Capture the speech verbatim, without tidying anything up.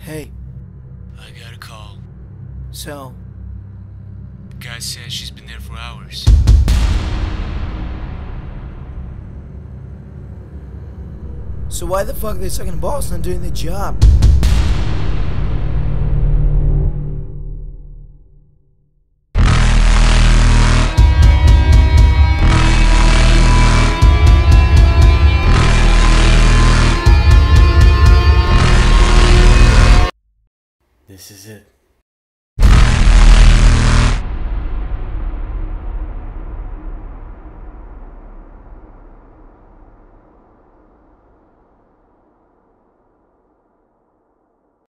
Hey, I got a call. so, The guy says she's been there for hours. so why the fuck are they sucking balls and not doing their job?